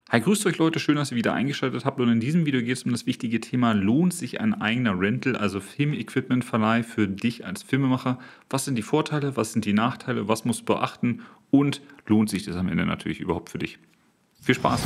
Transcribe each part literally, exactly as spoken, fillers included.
Hi, grüßt euch Leute, schön, dass ihr wieder eingeschaltet habt und in diesem Video geht es um das wichtige Thema, lohnt sich ein eigener Rental, also Filmequipment-Verleih für dich als Filmemacher? Was sind die Vorteile, was sind die Nachteile, was musst du beachten und lohnt sich das am Ende natürlich überhaupt für dich? Viel Spaß!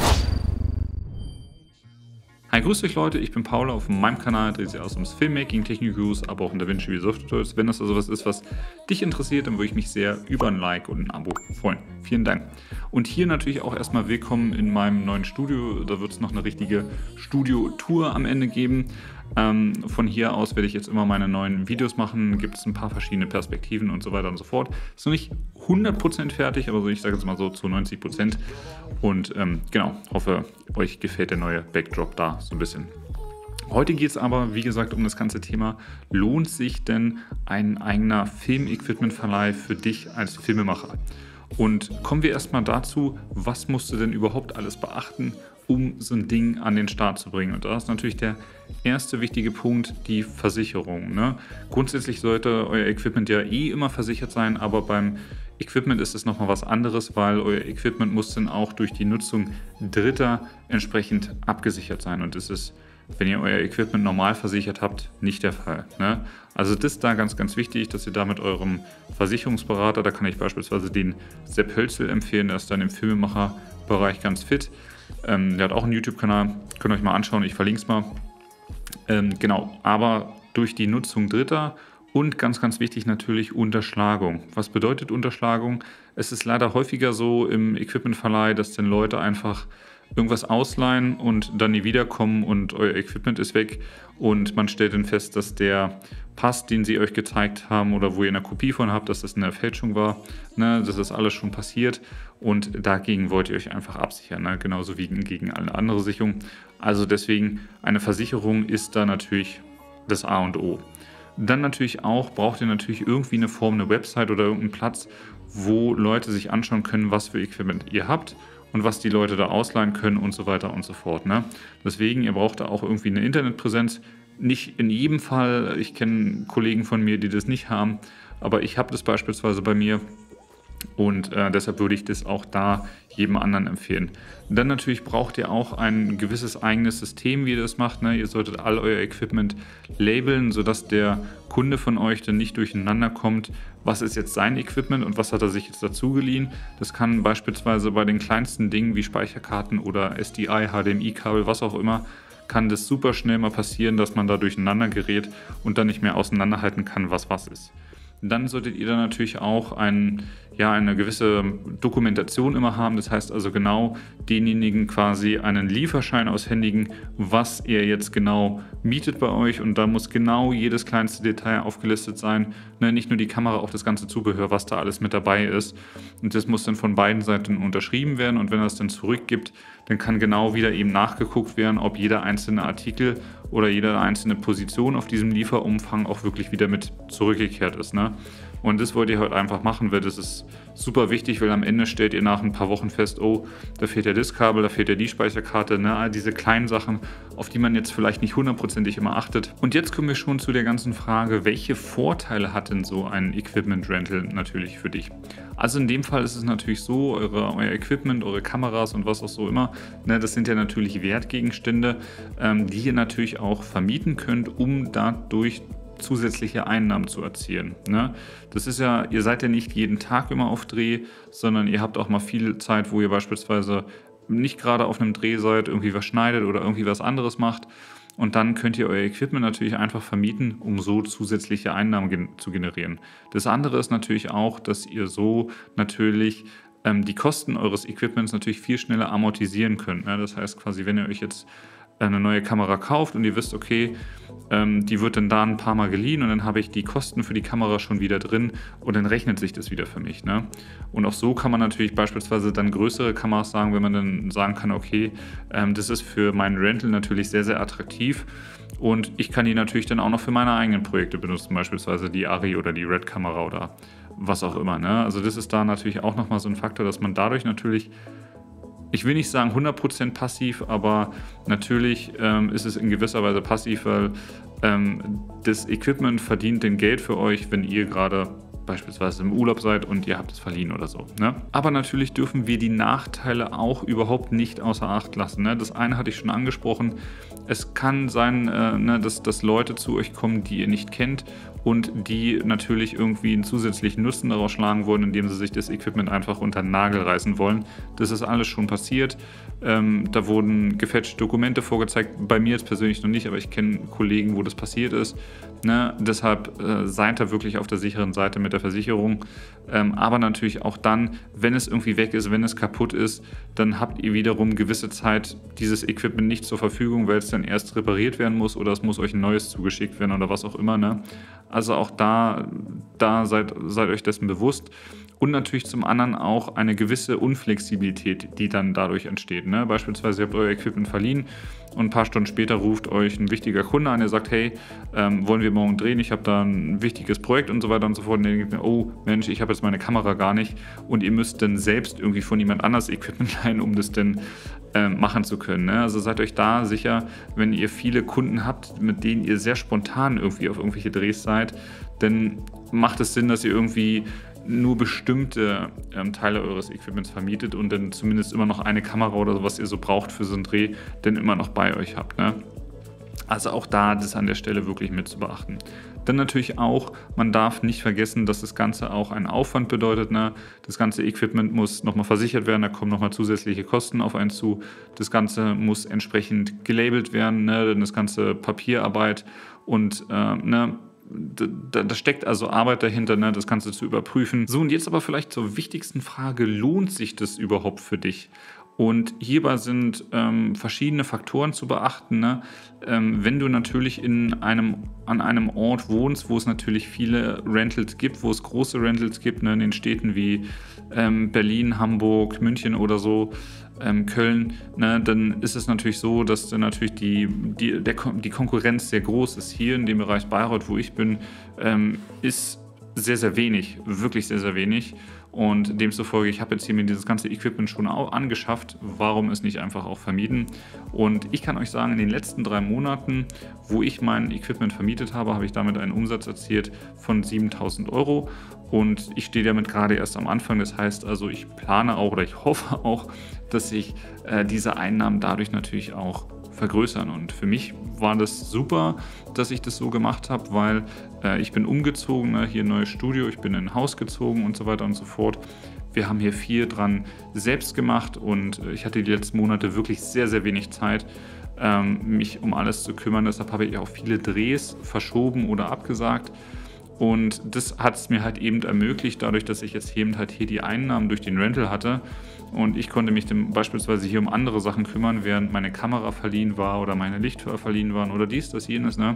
Hi, grüßt euch Leute, ich bin Paula, auf meinem Kanal dreht sich aus ums Filmmaking, Technik-News, aber auch um DaVinci Resolve Tutorials. Wenn das also was ist, was dich interessiert, dann würde ich mich sehr über ein Like und ein Abo freuen. Vielen Dank. Und hier natürlich auch erstmal willkommen in meinem neuen Studio. Da wird es noch eine richtige Studio-Tour am Ende geben. Ähm, von hier aus werde ich jetzt immer meine neuen Videos machen, gibt es ein paar verschiedene Perspektiven und so weiter und so fort. Ist noch nicht hundert Prozent fertig, aber so, ich sage jetzt mal so zu neunzig Prozent. Und ähm, genau, hoffe, euch gefällt der neue Backdrop da so ein bisschen. Heute geht es aber, wie gesagt, um das ganze Thema, lohnt sich denn ein eigener Filmequipment-Verleih für dich als Filmemacher? Und kommen wir erstmal dazu, was musst du denn überhaupt alles beachten, um so ein Ding an den Start zu bringen? Und da ist natürlich der erste wichtige Punkt die Versicherung. Ne? Grundsätzlich sollte euer Equipment ja eh immer versichert sein, aber beim Equipment ist es nochmal was anderes, weil euer Equipment muss dann auch durch die Nutzung Dritter entsprechend abgesichert sein. Und das ist, wenn ihr euer Equipment normal versichert habt, nicht der Fall. Ne? Also das ist da ganz, ganz wichtig, dass ihr da mit eurem Versicherungsberater, da kann ich beispielsweise den Sepp Hölzel empfehlen, der ist dann im Filmemacherbereich ganz fit. Ähm, der hat auch einen YouTube-Kanal, könnt ihr euch mal anschauen, ich verlinke es mal. Ähm, genau, aber durch die Nutzung Dritter und ganz, ganz wichtig natürlich Unterschlagung. Was bedeutet Unterschlagung? Es ist leider häufiger so im Equipmentverleih, dass dann Leute einfach irgendwas ausleihen und dann nie wiederkommen und euer Equipment ist weg und man stellt dann fest, dass der Pass, den sie euch gezeigt haben oder wo ihr eine Kopie von habt, dass das eine Fälschung war. Ne, das ist alles schon passiert und dagegen wollt ihr euch einfach absichern, ne? Genauso wie gegen alle andere Sicherungen. Also deswegen, eine Versicherung ist da natürlich das A und O. Dann natürlich auch, braucht ihr natürlich irgendwie eine Form, eine Website oder irgendeinen Platz, wo Leute sich anschauen können, was für Equipment ihr habt und was die Leute da ausleihen können und so weiter und so fort. Ne? Deswegen, ihr braucht da auch irgendwie eine Internetpräsenz. Nicht in jedem Fall, ich kenne Kollegen von mir, die das nicht haben, aber ich habe das beispielsweise bei mir. Und äh, deshalb würde ich das auch da jedem anderen empfehlen. Dann natürlich braucht ihr auch ein gewisses eigenes System, wie ihr das macht. Ne? Ihr solltet all euer Equipment labeln, sodass der Kunde von euch dann nicht durcheinander kommt, was ist jetzt sein Equipment und was hat er sich jetzt dazu geliehen. Das kann beispielsweise bei den kleinsten Dingen wie Speicherkarten oder S D I, H D M I-Kabel, was auch immer, kann das super schnell mal passieren, dass man da durcheinander gerät und dann nicht mehr auseinanderhalten kann, was was ist. Dann solltet ihr dann natürlich auch ein, ja, eine gewisse Dokumentation immer haben. Das heißt also genau denjenigen quasi einen Lieferschein aushändigen, was ihr jetzt genau mietet bei euch. Und da muss genau jedes kleinste Detail aufgelistet sein. Ne, nicht nur die Kamera, auch das ganze Zubehör, was da alles mit dabei ist. Und das muss dann von beiden Seiten unterschrieben werden. Und wenn er es dann zurückgibt, dann kann genau wieder eben nachgeguckt werden, ob jeder einzelne Artikel oder jede einzelne Position auf diesem Lieferumfang auch wirklich wieder mit zurückgekehrt ist. Ne? Und das wollt ihr halt einfach machen, weil das ist super wichtig, weil am Ende stellt ihr nach ein paar Wochen fest, oh, da fehlt ja das Kabel, da fehlt ja die Speicherkarte, ne? All diese kleinen Sachen, auf die man jetzt vielleicht nicht hundertprozentig immer achtet. Und jetzt kommen wir schon zu der ganzen Frage, welche Vorteile hat denn so ein Equipment Rental natürlich für dich? Also in dem Fall ist es natürlich so, eure, euer Equipment, eure Kameras und was auch so immer, ne, das sind ja natürlich Wertgegenstände, ähm, die ihr natürlich auch vermieten könnt, um dadurch zusätzliche Einnahmen zu erzielen. Ne? Das ist ja, ihr seid ja nicht jeden Tag immer auf Dreh, sondern ihr habt auch mal viel Zeit, wo ihr beispielsweise nicht gerade auf einem Dreh seid, irgendwie was schneidet oder irgendwie was anderes macht. Und dann könnt ihr euer Equipment natürlich einfach vermieten, um so zusätzliche Einnahmen gen- zu generieren. Das andere ist natürlich auch, dass ihr so natürlich ähm, die Kosten eures Equipments natürlich viel schneller amortisieren könnt. Ne? Das heißt quasi, wenn ihr euch jetzt eine neue Kamera kauft und ihr wisst, okay, ähm, die wird dann da ein paar Mal geliehen und dann habe ich die Kosten für die Kamera schon wieder drin und dann rechnet sich das wieder für mich. Ne? Und auch so kann man natürlich beispielsweise dann größere Kameras sagen, wenn man dann sagen kann, okay, ähm, das ist für meinen Rental natürlich sehr, sehr attraktiv und ich kann die natürlich dann auch noch für meine eigenen Projekte benutzen, beispielsweise die Arri oder die Red-Kamera oder was auch immer. Ne? Also das ist da natürlich auch nochmal so ein Faktor, dass man dadurch natürlich, ich will nicht sagen hundert Prozent passiv, aber natürlich ähm, ist es in gewisser Weise passiv, weil ähm, das Equipment verdient den Geld für euch, wenn ihr gerade beispielsweise im Urlaub seid und ihr habt es verliehen oder so. Ne? Aber natürlich dürfen wir die Nachteile auch überhaupt nicht außer Acht lassen. Ne? Das eine hatte ich schon angesprochen. Es kann sein, äh, ne, dass, dass Leute zu euch kommen, die ihr nicht kennt und die natürlich irgendwie einen zusätzlichen Nutzen daraus schlagen wollen, indem sie sich das Equipment einfach unter den Nagel reißen wollen. Das ist alles schon passiert. Ähm, da wurden gefälschte Dokumente vorgezeigt. Bei mir jetzt persönlich noch nicht, aber ich kenne Kollegen, wo das passiert ist. Ne? Deshalb äh, seid da wirklich auf der sicheren Seite mit der Versicherung. Ähm, aber natürlich auch dann, wenn es irgendwie weg ist, wenn es kaputt ist, dann habt ihr wiederum gewisse Zeit dieses Equipment nicht zur Verfügung, weil es dann erst repariert werden muss oder es muss euch ein neues zugeschickt werden oder was auch immer. Ne? Also auch da, da seid, seid euch dessen bewusst. Und natürlich zum anderen auch eine gewisse Unflexibilität, die dann dadurch entsteht. Ne? Beispielsweise, ihr habt euer Equipment verliehen und ein paar Stunden später ruft euch ein wichtiger Kunde an, der sagt, hey, ähm, wollen wir morgen drehen, ich habe da ein wichtiges Projekt und so weiter und so fort. Und dann denkt ihr, oh Mensch, ich habe jetzt meine Kamera gar nicht und ihr müsst dann selbst irgendwie von jemand anders Equipment leihen, um das dann äh, machen zu können. Ne? Also seid euch da sicher, wenn ihr viele Kunden habt, mit denen ihr sehr spontan irgendwie auf irgendwelche Drehs seid, dann macht es Sinn, dass ihr irgendwie nur bestimmte ähm, Teile eures Equipments vermietet und dann zumindest immer noch eine Kamera oder so, was ihr so braucht für so einen Dreh, dann immer noch bei euch habt. Ne? Also auch da das an der Stelle wirklich mit zu beachten. Dann natürlich auch, man darf nicht vergessen, dass das Ganze auch einen Aufwand bedeutet. Ne? Das ganze Equipment muss nochmal versichert werden, da kommen nochmal zusätzliche Kosten auf einen zu. Das Ganze muss entsprechend gelabelt werden, ne? Denn das ganze Papierarbeit und äh, ne? Da, da steckt also Arbeit dahinter, ne, das Ganze zu überprüfen. So, und jetzt aber vielleicht zur wichtigsten Frage, lohnt sich das überhaupt für dich? Und hierbei sind ähm, verschiedene Faktoren zu beachten. Ne? Ähm, wenn du natürlich in einem, an einem Ort wohnst, wo es natürlich viele Rentals gibt, wo es große Rentals gibt, ne, in den Städten wie ähm, Berlin, Hamburg, München oder so, ähm, Köln, ne, dann ist es natürlich so, dass dann natürlich die, die, der, die Konkurrenz sehr groß ist. Hier in dem Bereich Bayreuth, wo ich bin, ähm, ist sehr, sehr wenig, wirklich sehr, sehr wenig. Und demzufolge, ich habe jetzt hier mir dieses ganze Equipment schon auch angeschafft. Warum es nicht einfach auch vermieten? Und ich kann euch sagen, in den letzten drei Monaten, wo ich mein Equipment vermietet habe, habe ich damit einen Umsatz erzielt von siebentausend Euro. Und ich stehe damit gerade erst am Anfang. Das heißt also, ich plane auch oder ich hoffe auch, dass sich äh, diese Einnahmen dadurch natürlich auch vergrößern. Und für mich war das super, dass ich das so gemacht habe, weil äh, ich bin umgezogen, ne, hier ein neues Studio, ich bin in ein Haus gezogen und so weiter und so fort. Wir haben hier viel dran selbst gemacht und ich hatte die letzten Monate wirklich sehr, sehr wenig Zeit, ähm, mich um alles zu kümmern. Deshalb habe ich auch viele Drehs verschoben oder abgesagt. Und das hat es mir halt eben ermöglicht, dadurch, dass ich jetzt eben halt hier die Einnahmen durch den Rental hatte und ich konnte mich dann beispielsweise hier um andere Sachen kümmern, während meine Kamera verliehen war oder meine Lichtschalter verliehen waren oder dies, das, jenes, ne?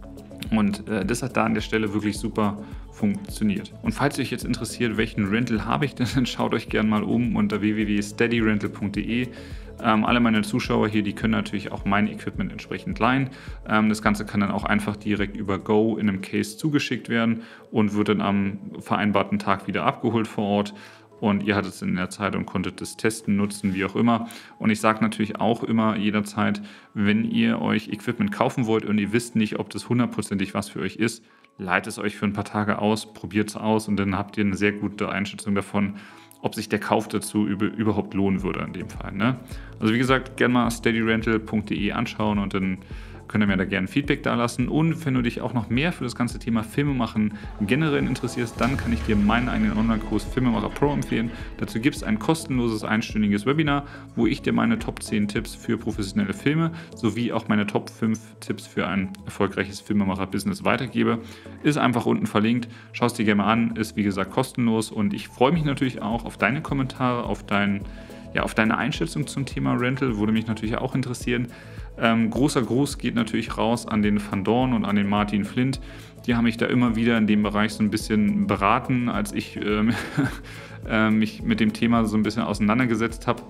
Und äh, das hat da an der Stelle wirklich super funktioniert. Und falls euch jetzt interessiert, welchen Rental habe ich denn, dann schaut euch gerne mal um unter w w w punkt steady rental punkt d e. Ähm, alle meine Zuschauer hier, die können natürlich auch mein Equipment entsprechend leihen. Ähm, das Ganze kann dann auch einfach direkt über Go in einem Case zugeschickt werden und wird dann am vereinbarten Tag wieder abgeholt vor Ort. Und ihr hattet es in der Zeit und konntet es testen, nutzen, wie auch immer. Und ich sage natürlich auch immer jederzeit, wenn ihr euch Equipment kaufen wollt und ihr wisst nicht, ob das hundertprozentig was für euch ist, leitet es euch für ein paar Tage aus, probiert es aus und dann habt ihr eine sehr gute Einschätzung davon, ob sich der Kauf dazu überhaupt lohnen würde in dem Fall. Ne? Also wie gesagt, gerne mal steady rental punkt d e anschauen und dann könnt ihr mir da gerne Feedback da lassen. Und wenn du dich auch noch mehr für das ganze Thema Filmemachen generell interessierst, dann kann ich dir meinen eigenen Online-Kurs Filmemacher Pro empfehlen. Dazu gibt es ein kostenloses einstündiges Webinar, wo ich dir meine Top zehn Tipps für professionelle Filme sowie auch meine Top fünf Tipps für ein erfolgreiches Filmemacher-Business weitergebe. Ist einfach unten verlinkt. Schau es dir gerne mal an, ist wie gesagt kostenlos und ich freue mich natürlich auch auf deine Kommentare, auf deinen Ja, auf deine Einschätzung zum Thema Rental würde mich natürlich auch interessieren. Ähm, großer Gruß geht natürlich raus an den Van Dorn und an den Martin Flint. Die haben mich da immer wieder in dem Bereich so ein bisschen beraten, als ich ähm, äh, mich mit dem Thema so ein bisschen auseinandergesetzt habe,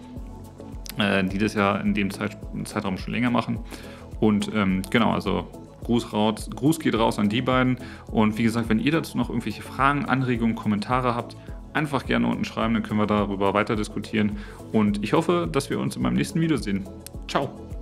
äh, die das ja in dem Zeit, Zeitraum schon länger machen. Und ähm, genau, also Gruß, raus, Gruß geht raus an die beiden. Und wie gesagt, wenn ihr dazu noch irgendwelche Fragen, Anregungen, Kommentare habt, einfach gerne unten schreiben, dann können wir darüber weiter diskutieren. Und ich hoffe, dass wir uns in meinem nächsten Video sehen. Ciao!